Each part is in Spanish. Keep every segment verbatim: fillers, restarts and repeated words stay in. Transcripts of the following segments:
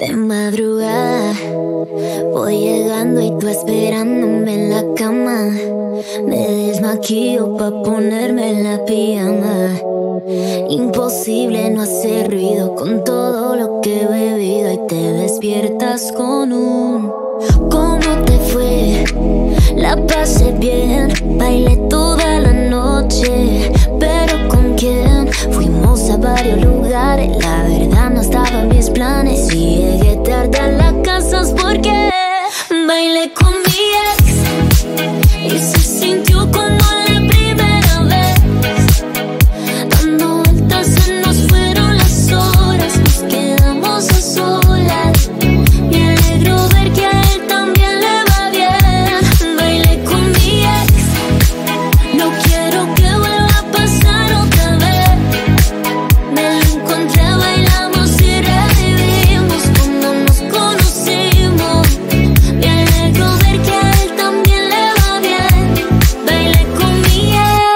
De madrugada voy llegando y tú esperándome en la cama. Me desmaquillo pa' ponerme la pijama. Imposible no hacer ruido con todo lo que he bebido. Y te despiertas con un ¿cómo te fue? La pasé bien, bailé toda la noche. Pero ¿con quién? Fuimos a varios lugares. La verdad no estaba en mis planes. Si llegué tarde a la casa es porque bailé con mi ex y se sintió como la primera vez. Dando vueltas se nos fueron las horas. Nos quedamos a solas. Me alegro ver que a él también le va bien. Bailé con mi ex. No quiero que vuelva a pasar otra vez. Me lo encontré, bailamos y revivimos cuando nos conocimos. Me alegro ver que a él también le va bien. Bailé con mi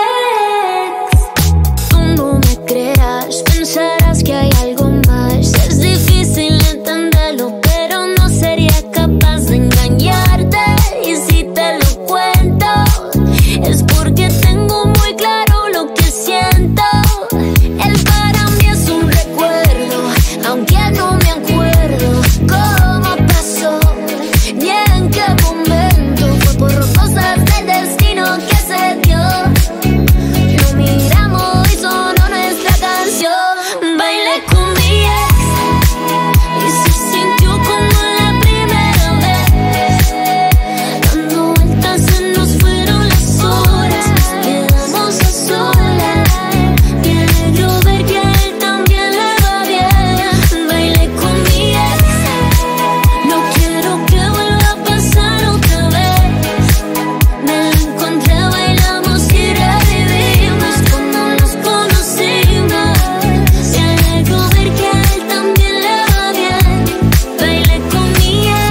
ex. Tú no me creas, pensarás que hay algo más. Es difícil entenderlo, pero no sería capaz de engañarte. Y si te lo cuento, es porque tengo muy claro lo que siento. Él para mí es un recuerdo, aunque no me acuerdo cómo pasó, ni en qué momento. Fue por cosas del destino que se dio. Nos miramos y sonó nuestra canción. Bailé con mi ex y se sintió como la primera vez. Dando vueltas se nos fueron las horas. Nos quedamos a solas. Me alegro ver que a él también le va bien. Bailé con mi ex. No quiero que vuelva a pasar otra vez. Me lo encontré, bailamos y revivimos cuando nos conocimos. Me alegro ver que a él también le va bien. Bailé con mi ex.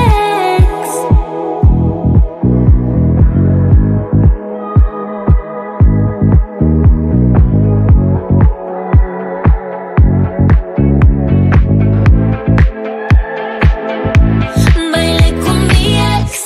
Bailé con mi ex.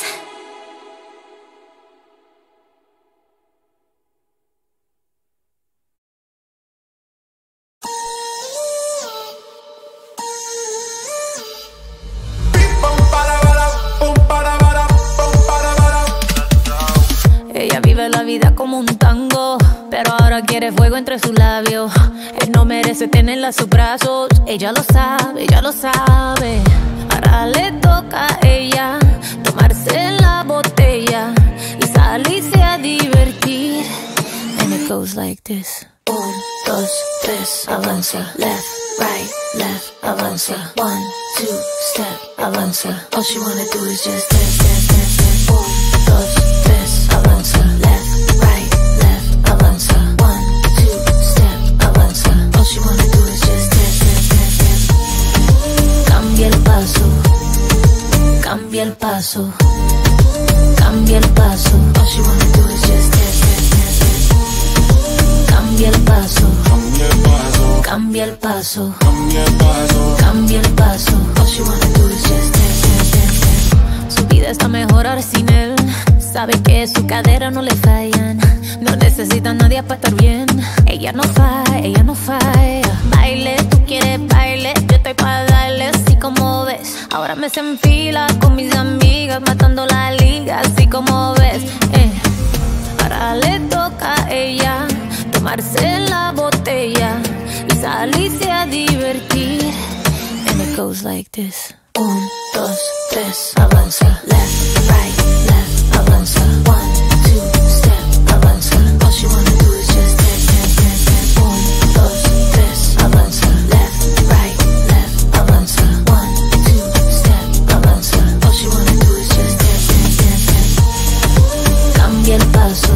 Ella vive la vida como un tango, pero ahora quiere fuego entre sus labios. Él no merece tenerla a sus brazos. Ella lo sabe, ella lo sabe. Ahora le toca a ella tomarse la botella y salirse a divertir. And it goes like this. Un, dos, tres, avanza. Left, right, left, avanza. One, two, step, avanza. All she wanna do is just dance, dance, dance, dance. Un, dos, tres, avanza. Left, right, left, avanza. One, two, step, avanza. All she wanna do is just dance, dance, dance, dance. Cambia el paso, cambia el paso, cambia el paso. All she wanna do is just dance, dance, dance, dance. Cambia el paso, cambia el paso, cambia el paso. All she wanna do is just dance, dance, dance, dance. Su vida está mejor ahora sin él. Sabe que su cadera no le fallan. No necesita a nadie para estar bien. Ella no falla, ella no falla. Baile, tú quieres baile, yo estoy para darle así como ves. Ahora me se enfila con mis amigas, matando la liga así como ves. eh. Ahora le toca a ella tomarse la botella y salirse a divertir. And it goes like this. Un, dos, tres, avanza. Left, right, left, avanza. One, two, step, avanza. All she wanna do is just dance, dance, dance, dance. Un, dos, tres, avanza. Left, right, left, avanza. One, two, step, avanza. All she wanna do is just dance, dance, dance, dance. Cambia el paso,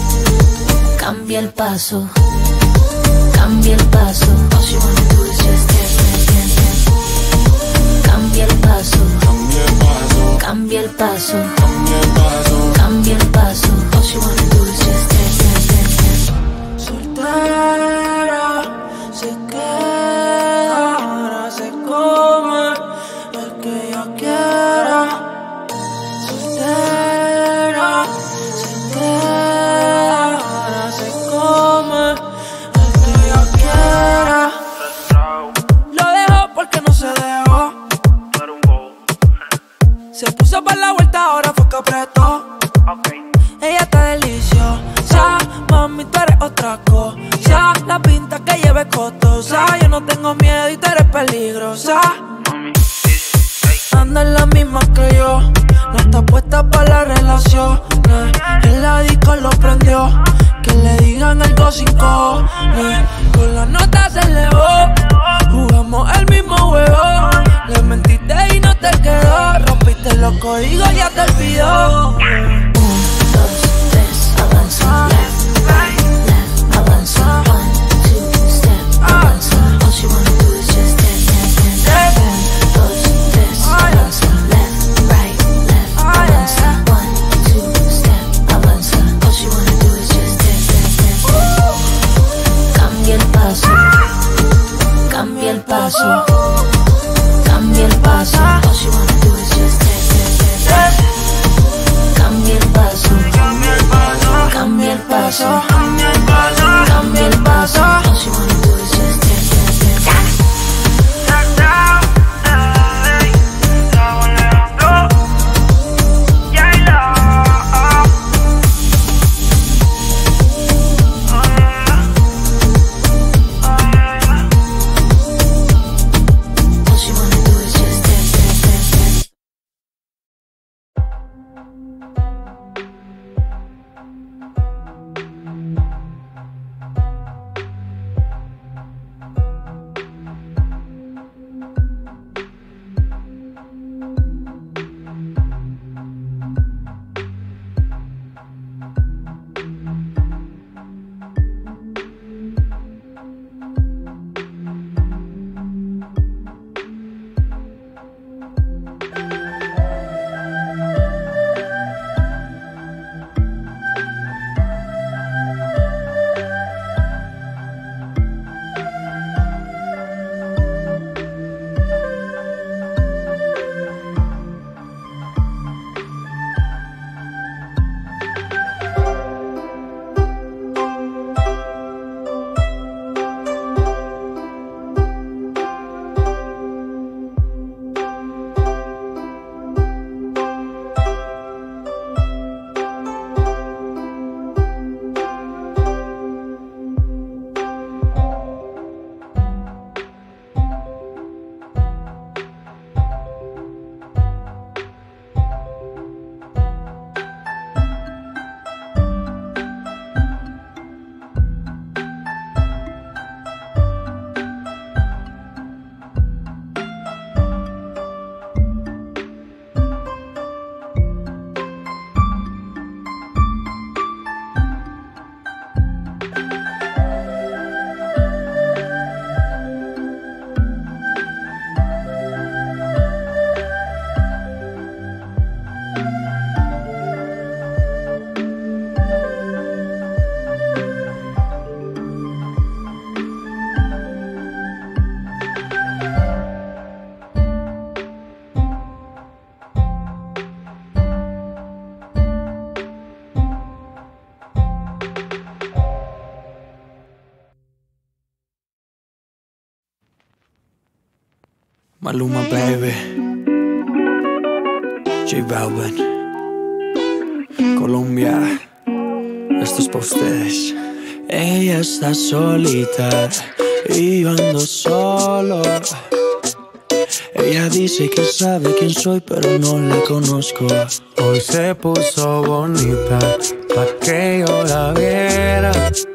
cambia el paso, cambia el paso. All she wanna do is just dance, dance, dance, dance. Cambia el paso, cambia el paso, cambia el paso. All she wanna do is just dance, dance, dance, dance. Soltera, se queda, ahora se come pasa? Anda en la misma que yo, no está puesta para la relación. En la disco lo prendió, que le digan algo sin cojones. Con la nota se elevó, jugamos el mismo juego. Le mentiste y no te quedó, rompiste los códigos, ya te olvidó. Un, dos, tres, avanza, left, right, left, avanza, one, two, step, avanza. All she wanna do is just dance, dance, dance. Un, dos, tres, avanza, left, right, left, avanza, one, two, step, avanza. All she wanna do is just dance, dance, dance. Cambia el paso, cambia el paso, cambia el paso. All she wanna do is just dance, dance, dance. Cambia el paso, cambia el paso, cambia el paso, cambia el paso, cambia el paso. All she wanna do is just dance, dance, dance. Maluma, baby. J Balvin. Colombia. Esto es pa' ustedes. Ella está solita y yo ando solo. Ella dice que sabe quién soy, pero no la conozco. Hoy se puso bonita pa' que yo la viera.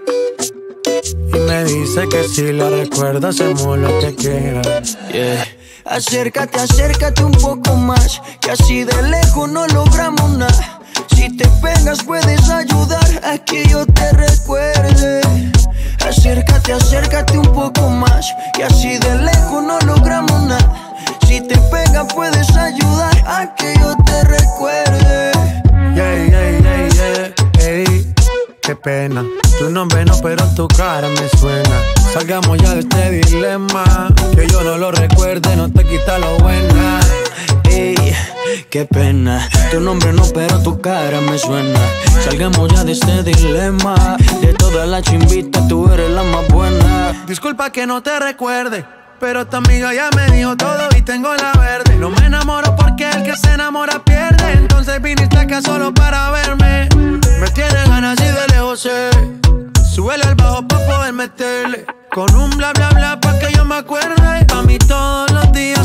Y me dice que si la recuerda hacemos lo que quieras. Yeah. Acércate, acércate un poco más, que así de lejos no logramos nada. Si te pegas puedes ayudar a que yo te recuerde. Acércate, acércate un poco más, que así de lejos no logramos nada. Si te pegas puedes ayudar a que yo te recuerde. Yeah, yeah, yeah, yeah, hey, qué pena. Tu nombre no, pero tu cara me suena. Salgamos ya de este dilema, que yo no lo recuerde, no te quita lo buena. Ey, qué pena. Tu nombre no, pero tu cara me suena. Salgamos ya de este dilema. De todas las chimbitas, tú eres la más buena. Disculpa que no te recuerde, pero tu amiga ya me dijo todo y tengo la verde. No me enamoro porque el que se enamora pierde. Entonces viniste acá solo para verme. Me tienes ganas y de lejos sé. Súbele al bajo pa' poder meterle. Con un bla bla bla pa' que yo me acuerde. A mí todos los días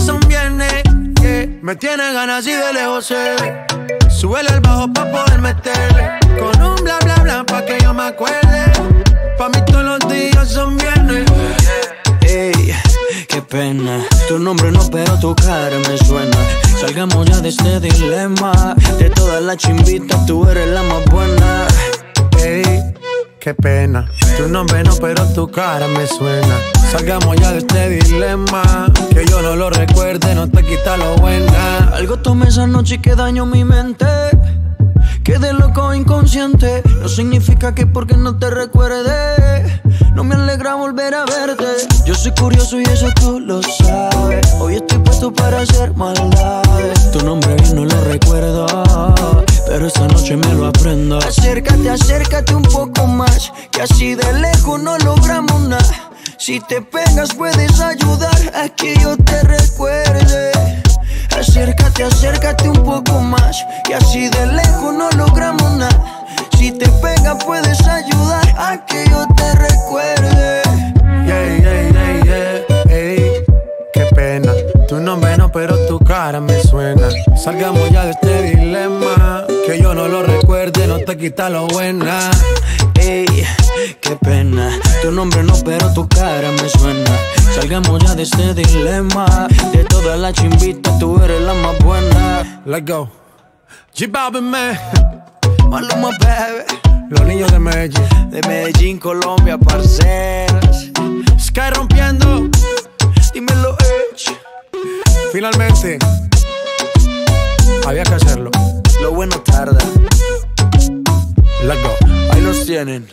Me tiene ganas y de lejos se ve. Súbele al bajo pa' poder meterle. Con un bla bla bla pa' que yo me acuerde. Pa' mí todos los días son viernes. Ey, qué pena. Tu nombre no, pero tu cara me suena. Salgamos ya de este dilema. De todas las chimbitas, tú eres la más buena. Ey, qué pena. Tu nombre no, pero tu cara me suena. Salgamos ya de este dilema. Que yo no lo recuerde, no te quita lo buena. Algo tomé esa noche que dañó mi mente. Quedé loco inconsciente. No significa que porque no te recuerde no me alegra volver a verte. Yo soy curioso y eso tú lo sabes. Hoy estoy puesto para hacer maldades. Tu nombre bien no lo recuerdo, pero esta noche me lo aprendo. Acércate, acércate un poco más, que así de lejos no logramos nada. Si te pegas puedes ayudar a que yo te recuerde. Acércate, acércate un poco más, que así de lejos no logramos nada. Si te pegas puedes ayudar a que yo te recuerde. Yeah, yeah, yeah, yeah, ey, qué pena. Tu nombre no, pero tu cara me suena. Salgamos ya de este dilema. Que yo no lo recuerde, no te quita lo buena. Ey, qué pena. Tu nombre no, pero tu cara me suena. Salgamos ya de este dilema. De todas las chimbitas, tú eres la más buena. Let's go. J Balvin, man. Maluma, baby. Los niños de Medellín. De Medellín, Colombia, parceras. Sky rompiendo. Dímelo, Edge. Finalmente, había que hacerlo. Lo bueno tarda. Let's go. Ahí los tienen.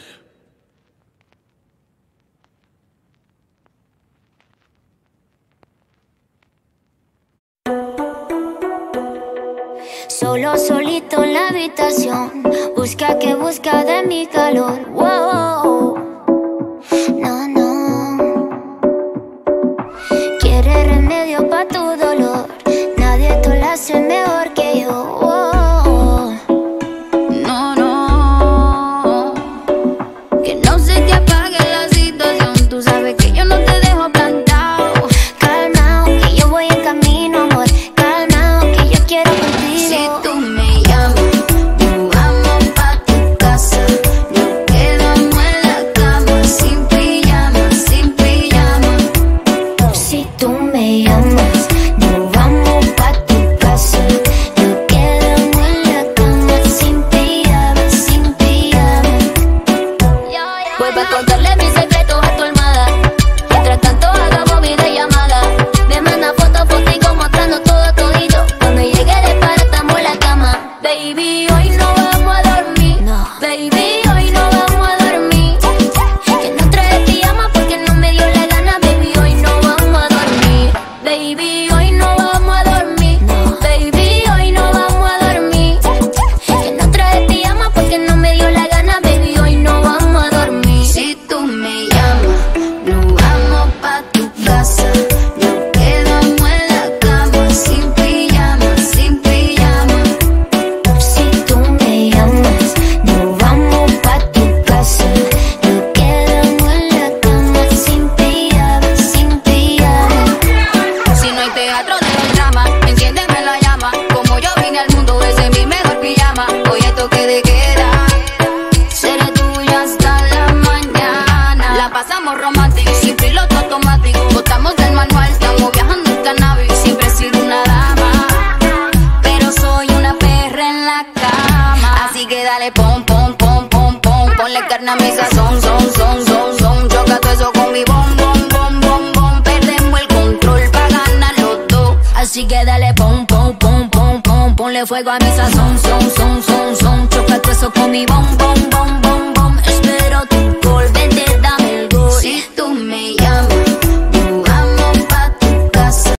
Solo solito en la habitación, busca que busca de mi calor. Wow, no, no. Quiere remedio pa' tu dolor, nadie te lo hace mejor que yo. Wow. No, no, que no se te apague la situación. Tú sabes que yo no te dejo plantado. Calmao, que yo voy en camino, amor. Calmao, que yo quiero contigo. Si tú me llamas, nos vamos pa' tu casa. Nos quedamos en la cama, sin pijama, sin pijama. Si tú me llamas, nos vamos pa' tu casa. Nos quedamos en la cama, sin pijama, sin pijama. Vuelve a contarle mis secretos a tu almohada. Mientras tanto hagamos videollamada. Me manda fotos, fotico mostrando todo todito. Cuando llegue de para estamos en la cama. Baby, hoy no vamos a dormir. No. Baby, hoy no vamos a dormir. Que no trae pijama porque no me dio la gana. Baby, hoy no vamos a dormir. Baby, hoy no vamos a dormir. No. Baby, hoy no vamos a dormir. Que no trae pijama porque no me dio la gana. Baby, hoy no vamos a dormir. Si tú me llamas, nos vamos pa' tu casa. Nos quedamos en la cama, sin pijama, sin pijama. Si tú me llamas, nos vamos pa' tu casa. Nos quedamos en la cama, sin pijama, sin pijama. Si no hay teatro de los dramas, enciéndeme la llama. Como yo vine al mundo, ese es mi mejor pijama. Hoy es toque de queda, seré tuya hasta la mañana. La pasamos romántico, sin piloto automático. Botamos del manual, estamos viajando en cannabis. Siempre he sido una dama, pero soy una perra en la cama. Así que dale pom, pom, pom, pom, pom. Ponle carne a mi sazón, son, son, son, son. Choca todo eso con mi bom, bom, bom, bom, bom. Perdemos el control pa' ganar los dos. Así que dale pom, pom, pom, pom, pom. Ponle fuego a mi sazón, son, son, son, son. Choca todo eso con mi bom, bom, bom, bom, bom. Espero tu gol, vente, dame el gol. Si tú